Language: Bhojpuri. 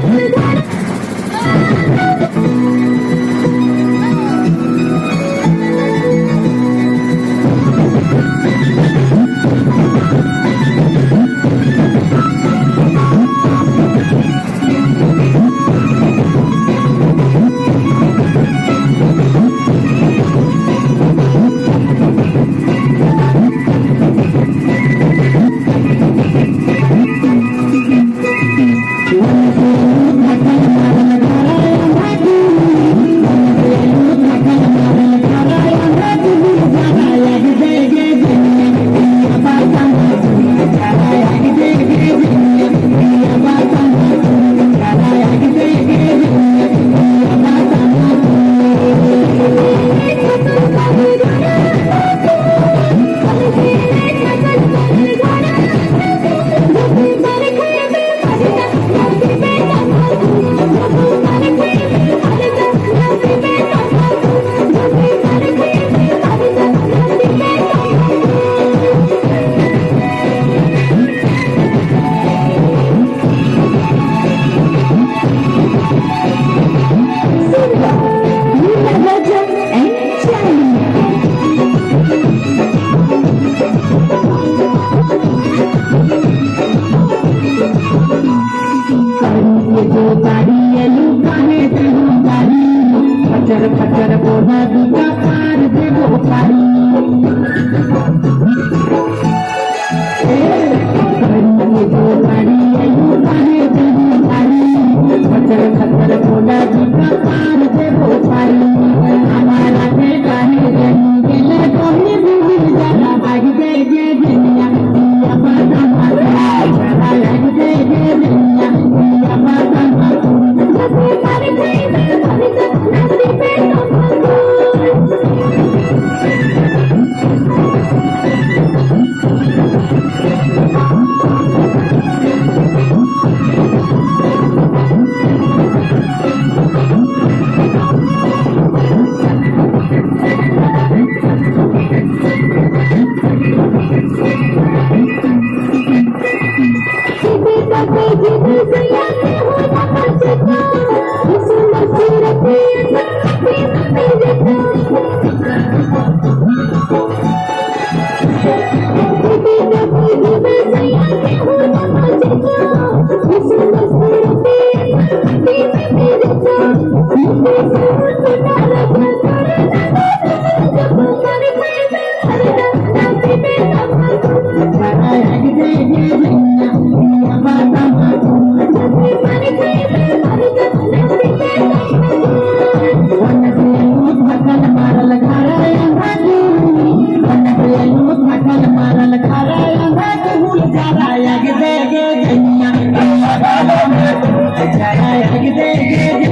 खच्चर बोधा दूजा पार दे वो पारी जो गाड़ी आयु पारे दे वो पारी खच्चर बोधा दूजा पार दे वो पारी हमारा दे गाड़ी दे ले तो ही भी जाना भाग दे ये दुनिया ये बात हमारा भाग दे ये दुनिया ये बात हमारा पारी Get